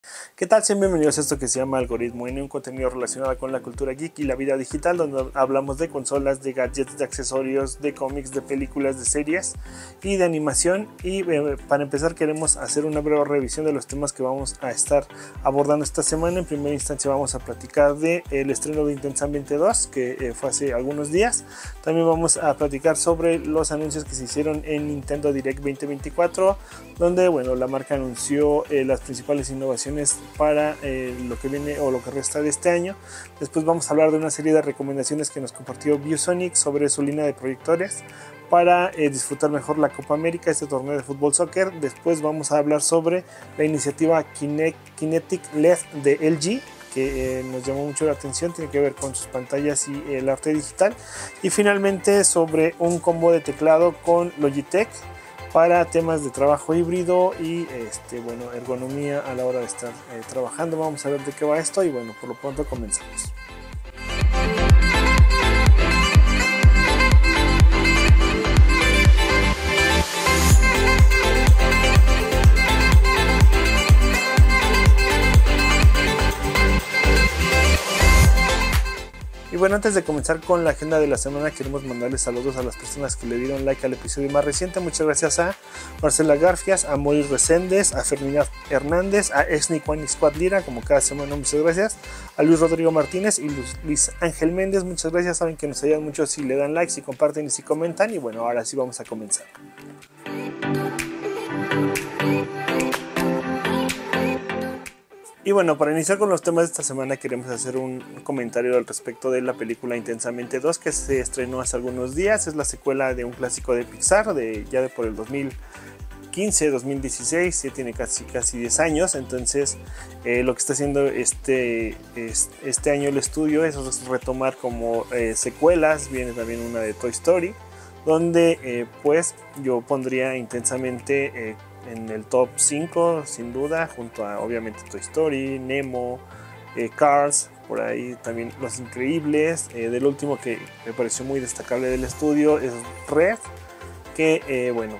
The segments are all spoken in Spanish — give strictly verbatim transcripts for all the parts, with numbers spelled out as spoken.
¿Qué tal? Sean bienvenidos a esto que se llama Algoritmo N, un contenido relacionado con la cultura geek y la vida digital, donde hablamos de consolas, de gadgets, de accesorios, de cómics, de películas, de series y de animación. Y eh, para empezar queremos hacer una breve revisión de los temas que vamos a estar abordando esta semana. En primera instancia vamos a platicar del estreno de Intensa Ambiente dos, que eh, fue hace algunos días. También vamos a platicar sobre los anuncios que se hicieron en Nintendo Direct veinte veinticuatro, donde bueno, la marca anunció eh, las principales innovaciones para eh, lo que viene o lo que resta de este año. Después vamos a hablar de una serie de recomendaciones que nos compartió ViewSonic sobre su línea de proyectores para eh, disfrutar mejor la Copa América, este torneo de fútbol soccer. Después vamos a hablar sobre la iniciativa Kinect, Kinetic L E D de L G, que eh, nos llamó mucho la atención, tiene que ver con sus pantallas y eh, el arte digital. Y finalmente sobre un combo de teclado con Logitech para temas de trabajo híbrido y este, bueno, ergonomía a la hora de estar eh, trabajando. Vamos a ver de qué va esto y bueno, por lo pronto comenzamos. Y bueno, antes de comenzar con la agenda de la semana, queremos mandarles saludos a las personas que le dieron like al episodio más reciente. Muchas gracias a Marcela Garfias, a Moris Reséndez, a Ferdinand Hernández, a Esni Juan Squad Lira, como cada semana, muchas gracias. A Luis Rodrigo Martínez y Luis Ángel Méndez, muchas gracias. Saben que nos ayudan mucho si le dan like, si comparten y si comentan. Y bueno, ahora sí vamos a comenzar. Y bueno, para iniciar con los temas de esta semana queremos hacer un comentario al respecto de la película Intensamente dos, que se estrenó hace algunos días. Es la secuela de un clásico de Pixar, de, ya de por el dos mil quince, dos mil dieciséis, ya tiene casi, casi diez años. Entonces eh, lo que está haciendo este, este año el estudio es retomar como eh, secuelas. Viene también una de Toy Story, donde eh, pues yo pondría Intensamente eh, en el top cinco sin duda, junto a obviamente Toy Story, Nemo, eh, Cars, por ahí también Los Increíbles. Eh, del último que me pareció muy destacable del estudio es Red, que eh, bueno,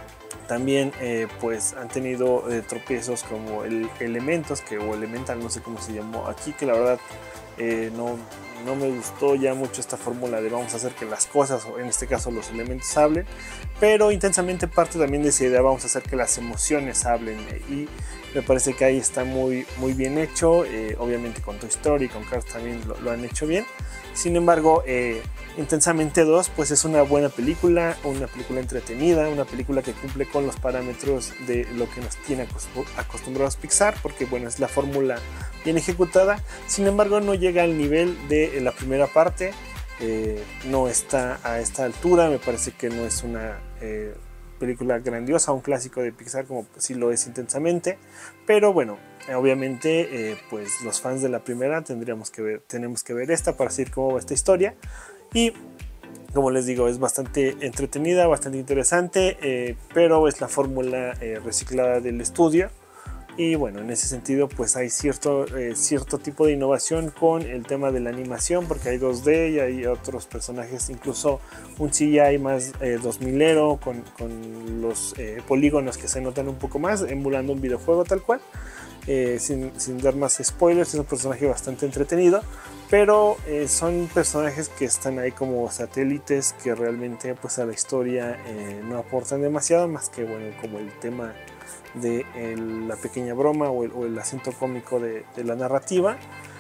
también eh, pues han tenido eh, tropiezos como el Elementos, que, o Elemental, no sé cómo se llamó aquí, que la verdad eh, no, no me gustó ya mucho esta fórmula de vamos a hacer que las cosas, o en este caso los elementos, hablen. Pero Intensamente parte también de esa idea, vamos a hacer que las emociones hablen, y me parece que ahí está muy, muy bien hecho. Eh, obviamente con Toy Story, con Cars también lo, lo han hecho bien. Sin embargo, eh, Intensamente dos pues es una buena película, una película entretenida, una película que cumple con los parámetros de lo que nos tiene acostumbrados Pixar, porque bueno, es la fórmula bien ejecutada. Sin embargo, no llega al nivel de la primera parte. Eh, no está a esta altura, me parece que no es una eh, película grandiosa, un clásico de Pixar como sí lo es Intensamente, pero bueno, obviamente eh, pues los fans de la primera tendríamos que ver, tenemos que ver esta para seguir cómo va esta historia. Y como les digo, es bastante entretenida, bastante interesante, eh, pero es la fórmula eh, reciclada del estudio. Y bueno, en ese sentido pues hay cierto, eh, cierto tipo de innovación con el tema de la animación, porque hay dos D y hay otros personajes, incluso un C G I más eh, dos milero, con, con los eh, polígonos que se notan un poco más, emulando un videojuego tal cual. Eh, sin, sin dar más spoilers, es un personaje bastante entretenido, pero eh, son personajes que están ahí como satélites que realmente pues a la historia eh, no aportan demasiado, más que bueno, como el tema de el, la pequeña broma o el, o el acento cómico de, de la narrativa.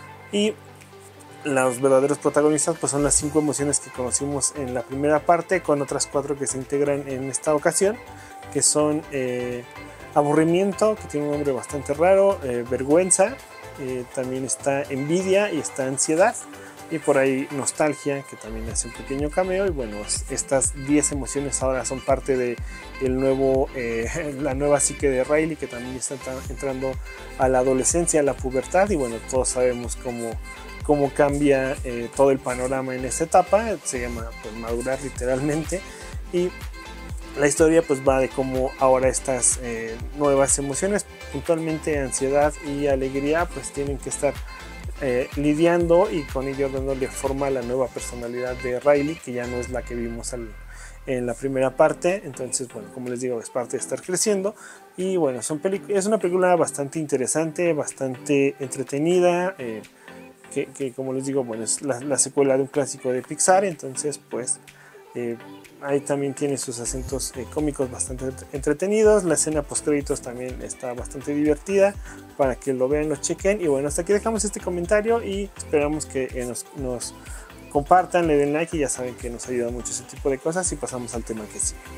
Y los verdaderos protagonistas pues son las cinco emociones que conocimos en la primera parte, con otras cuatro que se integran en esta ocasión, que son eh, aburrimiento, que tiene un nombre bastante raro, eh, vergüenza, eh, también está envidia y está ansiedad, y por ahí nostalgia, que también hace un pequeño cameo. Y bueno, estas diez emociones ahora son parte de el nuevo, eh, la nueva psique de Riley, que también está entrando a la adolescencia, a la pubertad, y bueno, todos sabemos cómo, cómo cambia eh, todo el panorama en esta etapa. Se llama pues madurar literalmente, y la historia pues va de cómo ahora estas eh, nuevas emociones, puntualmente ansiedad y alegría, pues tienen que estar eh, lidiando, y con ello dándole forma a la nueva personalidad de Riley, que ya no es la que vimos al, en la primera parte. Entonces, bueno, como les digo, es parte de estar creciendo. Y bueno, son es una película bastante interesante, bastante entretenida, eh, que, que como les digo, bueno, es la, la secuela de un clásico de Pixar. Entonces, pues eh, ahí también tiene sus acentos eh, cómicos bastante entretenidos. La escena post créditos también está bastante divertida, para que lo vean, lo chequen. Y bueno, hasta aquí dejamos este comentario y esperamos que eh, nos, nos compartan, le den like, y ya saben que nos ayuda mucho ese tipo de cosas. Y pasamos al tema que sigue.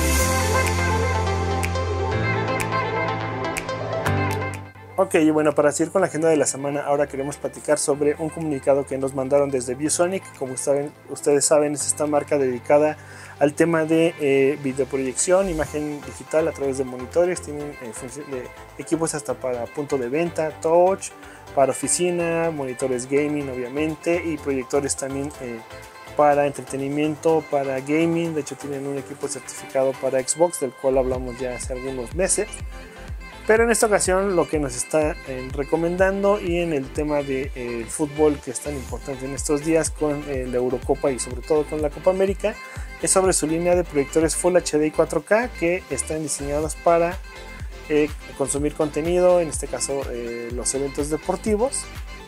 Ok, y bueno, para seguir con la agenda de la semana, ahora queremos platicar sobre un comunicado que nos mandaron desde ViewSonic. Como saben, ustedes saben, es esta marca dedicada al tema de eh, videoproyección, imagen digital a través de monitores. Tienen eh, de equipos hasta para punto de venta, touch, para oficina, monitores gaming obviamente, y proyectores también eh, para entretenimiento, para gaming. De hecho, tienen un equipo certificado para Xbox, del cual hablamos ya hace algunos meses. Pero en esta ocasión lo que nos está eh, recomendando, y en el tema de eh, fútbol, que es tan importante en estos días con eh, la Eurocopa y sobre todo con la Copa América, es sobre su línea de proyectores Full H D y cuatro K que están diseñados para eh, consumir contenido, en este caso eh, los eventos deportivos.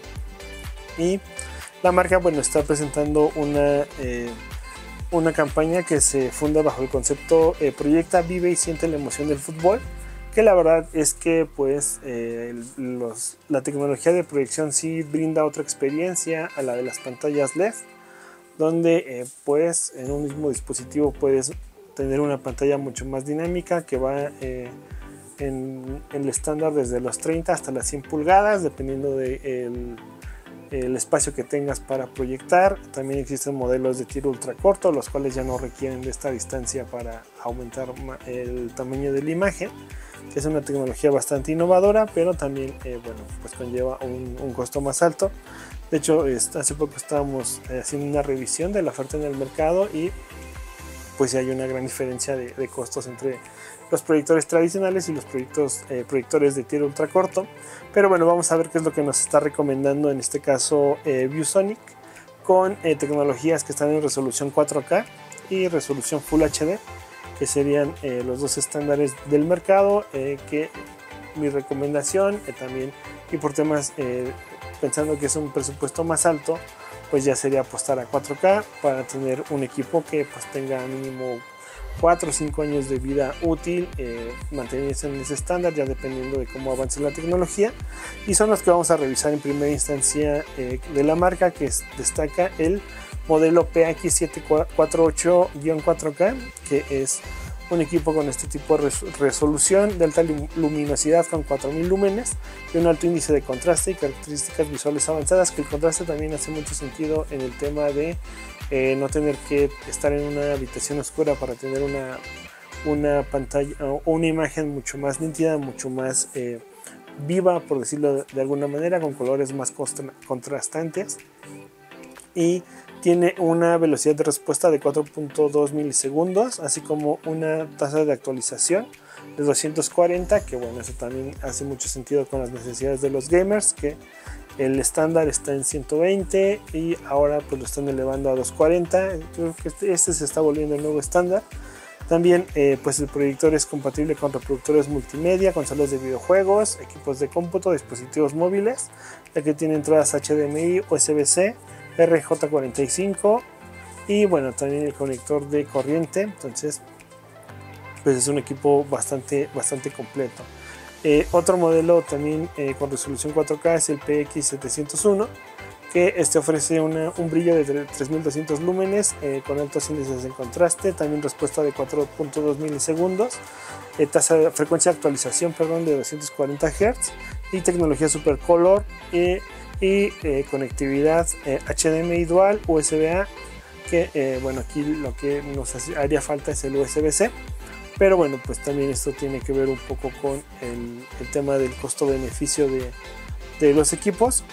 Y la marca, bueno, está presentando una, eh, una campaña que se funda bajo el concepto eh, Proyecta, vive y siente la emoción del fútbol. Que la verdad es que pues eh, los, la tecnología de proyección sí brinda otra experiencia a la de las pantallas L E D, donde eh, pues en un mismo dispositivo puedes tener una pantalla mucho más dinámica, que va eh, en, en el estándar desde los treinta hasta las cien pulgadas, dependiendo del de el espacio que tengas para proyectar. También existen modelos de tiro ultra corto, los cuales ya no requieren de esta distancia para aumentar el tamaño de la imagen, que es una tecnología bastante innovadora, pero también eh, bueno, pues conlleva un, un costo más alto. De hecho, es, hace poco estábamos eh, haciendo una revisión de la oferta en el mercado, y pues ya hay una gran diferencia de, de costos entre los proyectores tradicionales y los proyectos, eh, proyectores de tiro ultra corto. Pero bueno, vamos a ver qué es lo que nos está recomendando en este caso eh, ViewSonic, con eh, tecnologías que están en resolución cuatro K y resolución Full H D, que serían eh, los dos estándares del mercado. Eh, que mi recomendación eh, también, y por temas eh, pensando que es un presupuesto más alto, pues ya sería apostar a cuatro K para tener un equipo que pues tenga mínimo cuatro o cinco años de vida útil, eh, manteniéndose en ese estándar, ya dependiendo de cómo avance la tecnología. Y son los que vamos a revisar en primera instancia eh, de la marca, que es, destaca el modelo P X siete cuatro ocho cuatro K, que es un equipo con este tipo de res resolución, de alta luminosidad con cuatro mil lúmenes y un alto índice de contraste y características visuales avanzadas, que el contraste también hace mucho sentido en el tema de eh, no tener que estar en una habitación oscura para tener una, una pantalla o una imagen mucho más nítida, mucho más eh, viva, por decirlo de alguna manera, con colores más contrastantes. Y tiene una velocidad de respuesta de cuatro punto dos milisegundos, así como una tasa de actualización de doscientos cuarenta, que bueno, eso también hace mucho sentido con las necesidades de los gamers, que el estándar está en ciento veinte y ahora pues lo están elevando a doscientos cuarenta. Creo que este, este se está volviendo el nuevo estándar. También eh, pues el proyector es compatible con reproductores multimedia, consolas de videojuegos, equipos de cómputo, dispositivos móviles, ya que tiene entradas H D M I, U S B C, R J cuarenta y cinco y bueno, también el conector de corriente. Entonces pues es un equipo bastante, bastante completo. Eh, otro modelo también eh, con resolución cuatro K es el P X setecientos uno, que este ofrece una, un brillo de tres mil doscientos lúmenes eh, con altos índices de contraste, también respuesta de cuatro punto dos milisegundos, eh, tasa de frecuencia de actualización perdón, de doscientos cuarenta hertz y tecnología Super Color eh, y eh, conectividad eh, H D M I dual, U S B A, que eh, bueno, aquí lo que nos haría falta es el U S B C, pero bueno, pues también esto tiene que ver un poco con el, el tema del costo-beneficio de, de los equipos.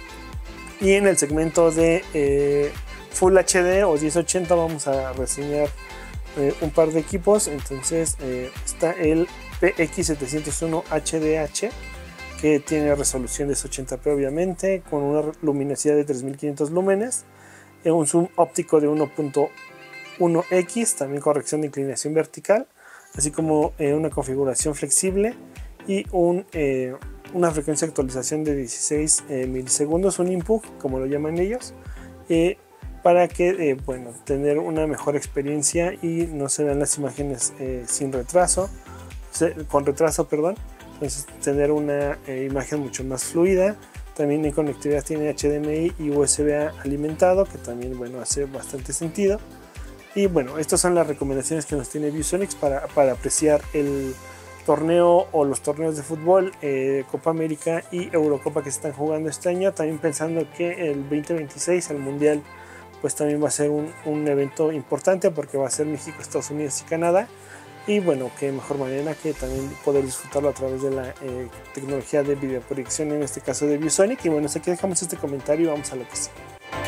Y en el segmento de eh, Full H D o diez ochenta vamos a reseñar eh, un par de equipos. Entonces eh, está el P X setecientos uno H D H, que tiene resolución de ochenta p obviamente, con una luminosidad de tres mil quinientos lúmenes, un zoom óptico de uno punto uno equis, también corrección de inclinación vertical, así como eh, una configuración flexible y un, eh, una frecuencia de actualización de dieciséis eh, milisegundos, un input como lo llaman ellos, eh, para que eh, bueno, tener una mejor experiencia y no se vean las imágenes eh, sin retraso, se, con retraso, perdón. Entonces tener una eh, imagen mucho más fluida. También en conectividad tiene H D M I y U S B A alimentado, que también bueno, hace bastante sentido. Y bueno, estas son las recomendaciones que nos tiene ViewSonics para, para apreciar el torneo o los torneos de fútbol, eh, Copa América y Eurocopa que se están jugando este año. También pensando que el veinte veintiséis, el Mundial, pues también va a ser un, un evento importante, porque va a ser México, Estados Unidos y Canadá. Y bueno, qué mejor manera que también poder disfrutarlo a través de la eh, tecnología de videoproyección, en este caso de ViewSonic. Y bueno, aquí dejamos este comentario y vamos a lo que sigue.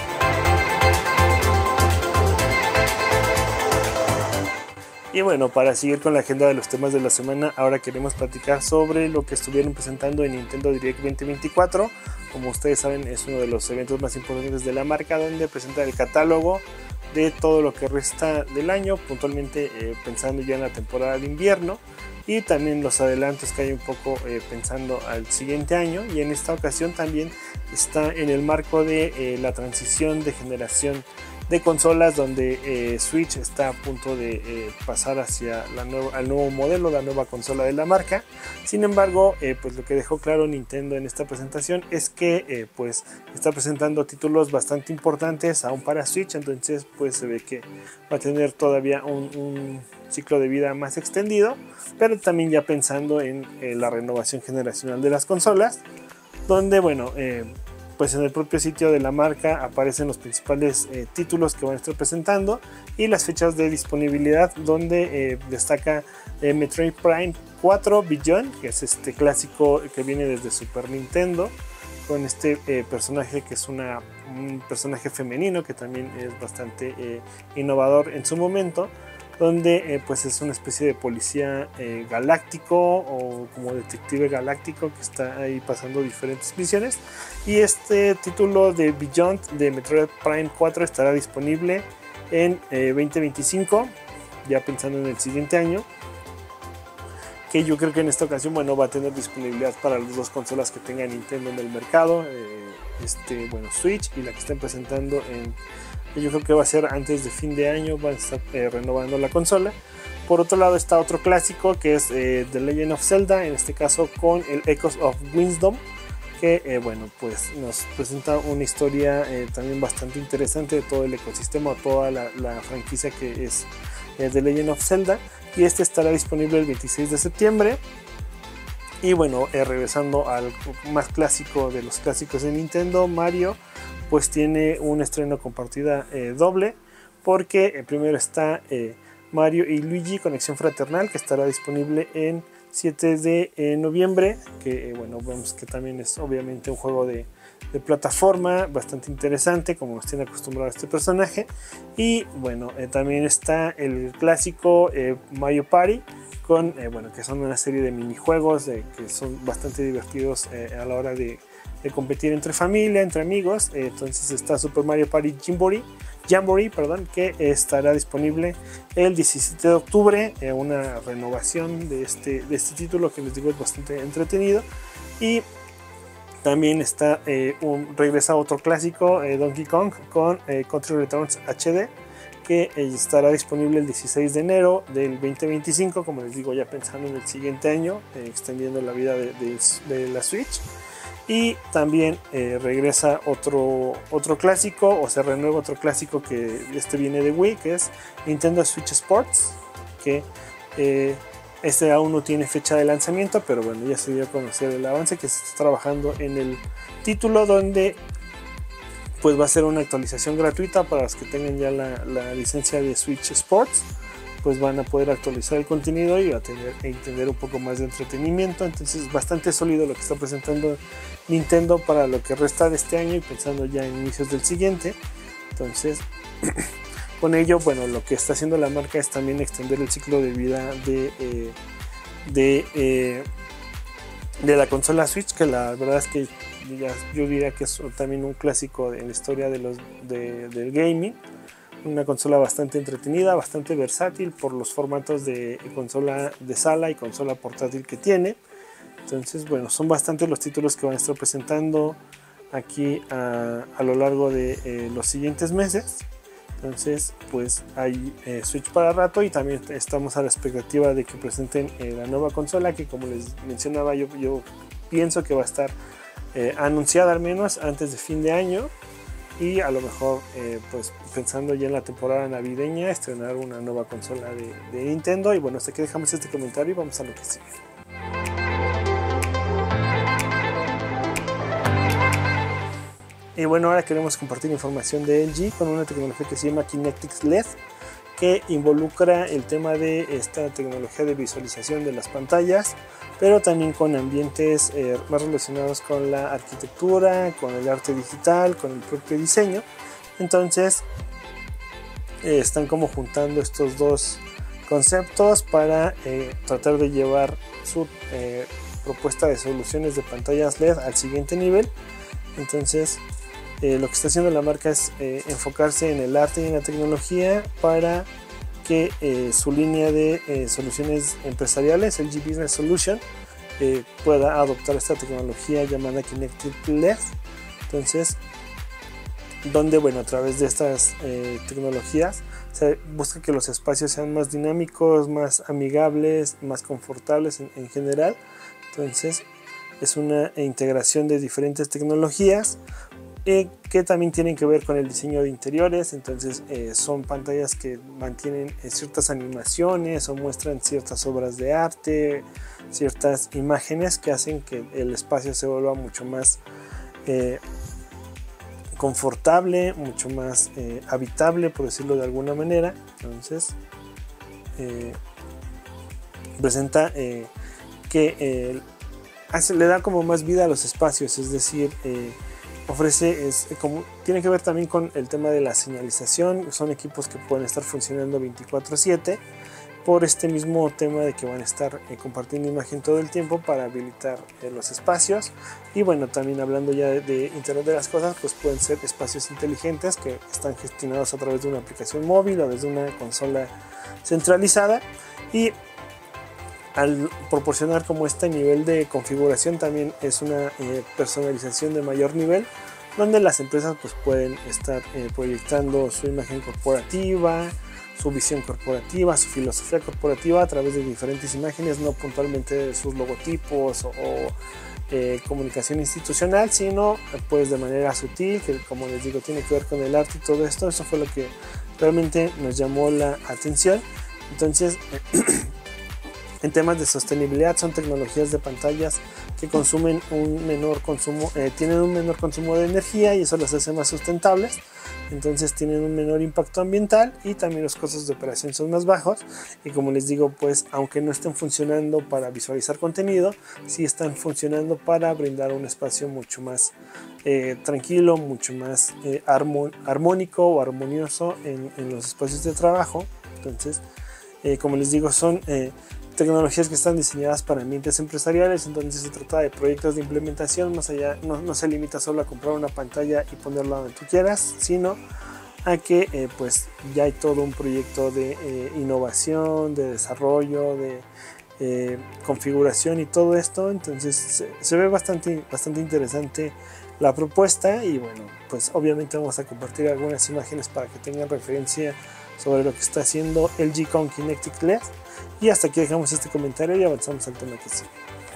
Y bueno, para seguir con la agenda de los temas de la semana, ahora queremos platicar sobre lo que estuvieron presentando en Nintendo Direct veinte veinticuatro. Como ustedes saben, es uno de los eventos más importantes de la marca, donde presenta el catálogo de todo lo que resta del año, puntualmente eh, pensando ya en la temporada de invierno, y también los adelantos que hay un poco eh, pensando al siguiente año. Y en esta ocasión también está en el marco de eh, la transición de generación de consolas, donde eh, Switch está a punto de eh, pasar hacia la nueva, al nuevo modelo, la nueva consola de la marca. Sin embargo, eh, pues lo que dejó claro Nintendo en esta presentación es que eh, pues está presentando títulos bastante importantes aún para Switch. Entonces pues se ve que va a tener todavía un, un ciclo de vida más extendido, pero también ya pensando en eh, la renovación generacional de las consolas, donde bueno, eh, pues en el propio sitio de la marca aparecen los principales eh, títulos que van a estar presentando y las fechas de disponibilidad, donde eh, destaca eh, Metroid Prime cuatro Beyond, que es este clásico que viene desde Super Nintendo, con este eh, personaje que es una, un personaje femenino que también es bastante eh, innovador en su momento, donde eh, pues es una especie de policía eh, galáctico o como detective galáctico que está ahí pasando diferentes misiones. Y este título de Beyond de Metroid Prime cuatro estará disponible en eh, veinte veinticinco, ya pensando en el siguiente año, que yo creo que en esta ocasión bueno, va a tener disponibilidad para las dos consolas que tenga Nintendo en el mercado, eh, este, bueno, Switch y la que estén presentando en... Yo creo que va a ser antes de fin de año, van a estar eh, renovando la consola. Por otro lado está otro clásico que es eh, The Legend of Zelda, en este caso con el Echoes of Wisdom, que eh, bueno, pues nos presenta una historia eh, también bastante interesante de todo el ecosistema, toda la, la franquicia que es eh, The Legend of Zelda. Y este estará disponible el veintiséis de septiembre. Y bueno, eh, regresando al más clásico de los clásicos de Nintendo, Mario, pues tiene un estreno con partida eh, doble, porque eh, primero está eh, Mario y Luigi Conexión Fraternal, que estará disponible en siete de noviembre, que eh, bueno, vemos que también es obviamente un juego de, de plataforma bastante interesante, como nos tiene acostumbrado este personaje. Y bueno, eh, también está el clásico eh, Mario Party, con, eh, bueno, que son una serie de minijuegos eh, que son bastante divertidos eh, a la hora de de competir entre familia, entre amigos. Eh, entonces está Super Mario Party Jamboree, Jamboree perdón, que estará disponible el diecisiete de octubre, eh, una renovación de este, de este título que les digo es bastante entretenido. Y también está eh, un, regresa otro clásico, eh, Donkey Kong con eh, Country Returns H D, que eh, estará disponible el dieciséis de enero del veinte veinticinco, como les digo, ya pensando en el siguiente año, eh, extendiendo la vida de, de, de la Switch. Y también eh, regresa otro, otro clásico, o se renueva otro clásico que este viene de Wii, que es Nintendo Switch Sports, que eh, este aún no tiene fecha de lanzamiento, pero bueno, ya se dio a conocer el avance que se está trabajando en el título, donde pues va a ser una actualización gratuita para los que tengan ya la, la licencia de Switch Sports. Pues van a poder actualizar el contenido y a tener, e tener un poco más de entretenimiento. Entonces bastante sólido lo que está presentando Nintendo para lo que resta de este año y pensando ya en inicios del siguiente. Entonces con ello, bueno, lo que está haciendo la marca es también extender el ciclo de vida de, eh, de, eh, de la consola Switch, que la verdad es que ya, yo diría que es también un clásico en la historia de los, de, del gaming, una consola bastante entretenida, bastante versátil por los formatos de consola de sala y consola portátil que tiene. Entonces, bueno, son bastantes los títulos que van a estar presentando aquí a, a lo largo de eh, los siguientes meses. Entonces, pues hay eh, Switch para rato, y también estamos a la expectativa de que presenten eh, la nueva consola, que como les mencionaba, yo, yo pienso que va a estar eh, anunciada al menos antes de fin de año, y a lo mejor eh, pues pensando ya en la temporada navideña estrenar una nueva consola de, de Nintendo. Y bueno, hasta aquí dejamos este comentario y vamos a lo que sigue. Y bueno, ahora queremos compartir información de L G con una tecnología que se llama Kinectix L E D, que involucra el tema de esta tecnología de visualización de las pantallas, pero también con ambientes eh, más relacionados con la arquitectura, con el arte digital, con el propio diseño. Entonces eh, están como juntando estos dos conceptos para eh, tratar de llevar su eh, propuesta de soluciones de pantallas L E D al siguiente nivel. Entonces Eh, lo que está haciendo la marca es eh, enfocarse en el arte y en la tecnología para que eh, su línea de eh, soluciones empresariales, L G Business Solution, eh, pueda adoptar esta tecnología llamada Kinectix L E D. Entonces, donde bueno, a través de estas eh, tecnologías se busca que los espacios sean más dinámicos, más amigables, más confortables en, en general. Entonces, es una integración de diferentes tecnologías Eh, que también tienen que ver con el diseño de interiores. Entonces eh, son pantallas que mantienen eh, ciertas animaciones o muestran ciertas obras de arte, ciertas imágenes que hacen que el espacio se vuelva mucho más eh, confortable, mucho más eh, habitable, por decirlo de alguna manera. Entonces eh, presenta eh, que eh, hace, le da como más vida a los espacios, es decir, eh, ofrece, es, como, tiene que ver también con el tema de la señalización. Son equipos que pueden estar funcionando veinticuatro siete por este mismo tema de que van a estar eh, compartiendo imagen todo el tiempo para habilitar eh, los espacios. Y bueno, también hablando ya de, de Internet de las Cosas, pues pueden ser espacios inteligentes que están gestionados a través de una aplicación móvil o desde una consola centralizada, y al proporcionar como este nivel de configuración también es una eh, personalización de mayor nivel, donde las empresas pues pueden estar eh, proyectando su imagen corporativa, su visión corporativa, su filosofía corporativa a través de diferentes imágenes, no puntualmente de sus logotipos o, o eh, comunicación institucional, sino pues de manera sutil, que como les digo tiene que ver con el arte y todo esto. Eso fue lo que realmente nos llamó la atención. Entonces en temas de sostenibilidad, son tecnologías de pantallas que consumen un menor consumo, eh, tienen un menor consumo de energía, y eso las hace más sustentables. Entonces tienen un menor impacto ambiental, y también los costos de operación son más bajos. Y como les digo, pues aunque no estén funcionando para visualizar contenido, sí están funcionando para brindar un espacio mucho más eh, tranquilo, mucho más eh, armónico o armonioso en, en los espacios de trabajo. Entonces, eh, como les digo, son eh, tecnologías que están diseñadas para ambientes empresariales. Entonces se trata de proyectos de implementación más allá, no, no se limita solo a comprar una pantalla y ponerla donde tú quieras, sino a que eh, pues ya hay todo un proyecto de eh, innovación, de desarrollo, de eh, configuración y todo esto. Entonces se, se ve bastante, bastante interesante la propuesta, y bueno, pues obviamente vamos a compartir algunas imágenes para que tengan referencia sobre lo que está haciendo L G con Kinectix L E D. Y hasta aquí dejamos este comentario y avanzamos al tema que sigue.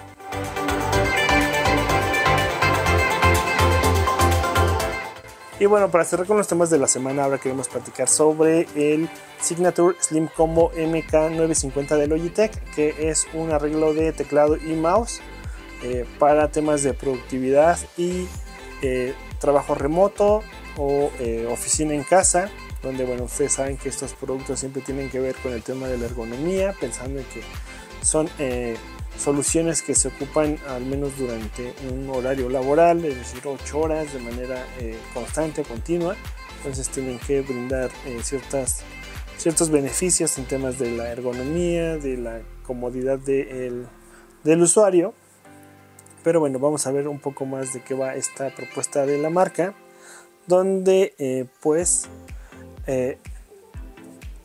Y bueno, para cerrar con los temas de la semana, ahora queremos platicar sobre el Signature Slim Combo M K novecientos cincuenta de Logitech, que es un arreglo de teclado y mouse eh, para temas de productividad y eh, trabajo remoto o eh, oficina en casa, donde bueno, ustedes saben que estos productos siempre tienen que ver con el tema de la ergonomía, pensando en que son eh, soluciones que se ocupan al menos durante un horario laboral, es decir, ocho horas de manera eh, constante, continua. Entonces tienen que brindar eh, ciertas, ciertos beneficios en temas de la ergonomía, de la comodidad de el, del usuario. Pero bueno, vamos a ver un poco más de qué va esta propuesta de la marca, donde eh, pues... Eh,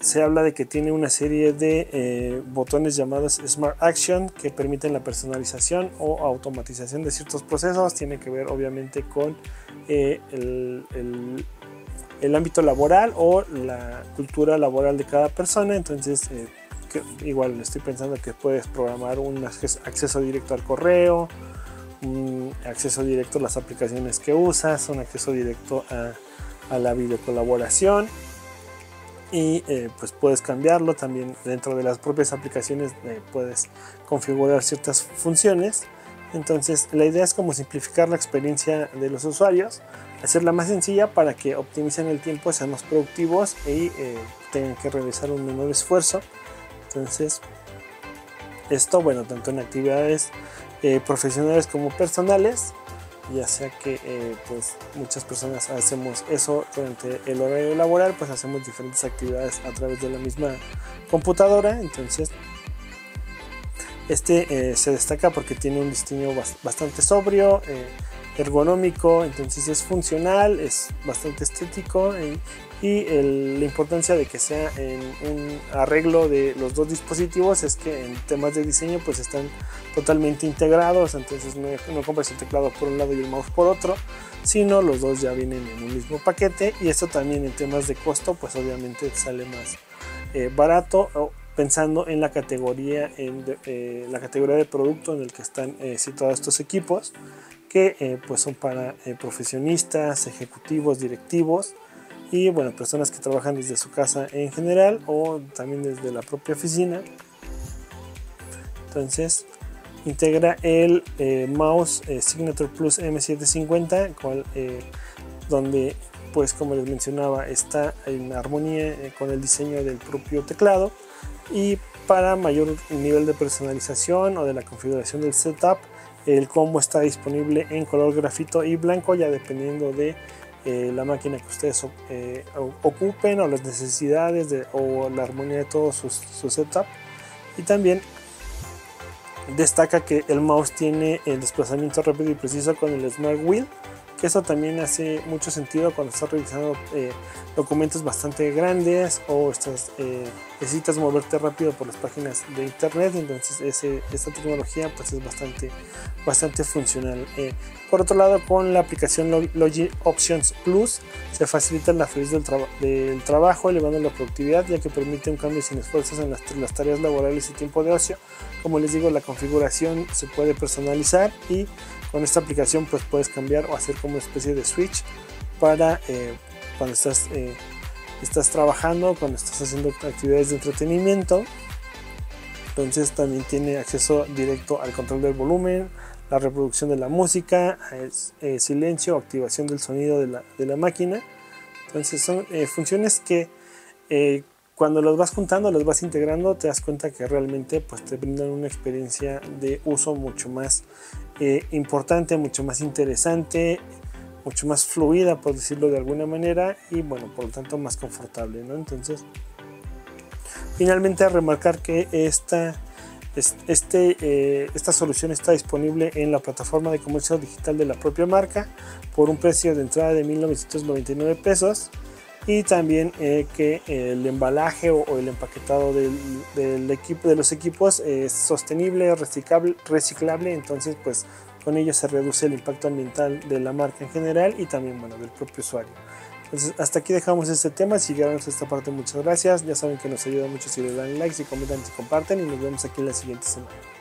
se habla de que tiene una serie de eh, botones llamados Smart Action que permiten la personalización o automatización de ciertos procesos. Tiene que ver obviamente con eh, el, el, el ámbito laboral o la cultura laboral de cada persona. Entonces eh, que, igual estoy pensando que puedes programar un acceso directo al correo, un acceso directo a las aplicaciones que usas, un acceso directo a, a la videocolaboración. Y eh, pues puedes cambiarlo también dentro de las propias aplicaciones, eh, puedes configurar ciertas funciones. Entonces la idea es como simplificar la experiencia de los usuarios, hacerla más sencilla para que optimicen el tiempo, sean más productivos y eh, tengan que realizar un menor esfuerzo. Entonces esto, bueno, tanto en actividades eh, profesionales como personales, ya sea que eh, pues muchas personas hacemos eso durante el horario laboral, pues hacemos diferentes actividades a través de la misma computadora. Entonces este eh, se destaca porque tiene un diseño bastante sobrio, eh, ergonómico, entonces es funcional, es bastante estético, eh, y el, la importancia de que sea en un arreglo de los dos dispositivos es que en temas de diseño pues están totalmente integrados. Entonces no, no compras el teclado por un lado y el mouse por otro, sino los dos ya vienen en un mismo paquete, y esto también en temas de costo pues obviamente sale más eh, barato, o pensando en la categoría en de, eh, la categoría de producto en el que están eh, situados estos equipos, que eh, pues son para eh, profesionistas, ejecutivos, directivos y bueno, personas que trabajan desde su casa en general o también desde la propia oficina. Entonces integra el eh, mouse eh, Signature Plus M setecientos cincuenta, cual, eh, donde pues como les mencionaba está en armonía eh, con el diseño del propio teclado. Y para mayor nivel de personalización o de la configuración del setup, el combo está disponible en color grafito y blanco, ya dependiendo de eh, la máquina que ustedes eh, ocupen o las necesidades de, o la armonía de todo su, su setup. Y también destaca que el mouse tiene el desplazamiento rápido y preciso con el Smart Wheel, que eso también hace mucho sentido cuando estás revisando eh, documentos bastante grandes o estás, eh, necesitas moverte rápido por las páginas de internet. Entonces ese, esta tecnología pues es bastante, bastante funcional. Eh, por otro lado, con la aplicación Logi Options Plus se facilita la fluidez del, traba del trabajo, elevando la productividad, ya que permite un cambio sin esfuerzos en las, las tareas laborales y tiempo de ocio. Como les digo, la configuración se puede personalizar y con esta aplicación pues puedes cambiar o hacer como una especie de switch para eh, cuando estás, eh, estás trabajando, cuando estás haciendo actividades de entretenimiento. Entonces también tiene acceso directo al control del volumen, la reproducción de la música, eh, silencio o activación del sonido de la, de la máquina. Entonces son eh, funciones que eh, cuando las vas juntando, las vas integrando, te das cuenta que realmente pues, te brindan una experiencia de uso mucho más eh, importante, mucho más interesante, mucho más fluida, por decirlo de alguna manera, y bueno, por lo tanto más confortable, ¿no? Entonces, finalmente, a remarcar que esta, este, eh, esta solución está disponible en la plataforma de comercio digital de la propia marca por un precio de entrada de mil novecientos noventa y nueve pesos. Y también eh, que el embalaje o, o el empaquetado del, del equipo, de los equipos es sostenible, reciclable, reciclable, entonces pues con ello se reduce el impacto ambiental de la marca en general y también bueno, del propio usuario. Entonces hasta aquí dejamos este tema. Si llegaron hasta esta parte, muchas gracias. Ya saben que nos ayuda mucho si le dan like, si comentan, si comparten, y nos vemos aquí la siguiente semana.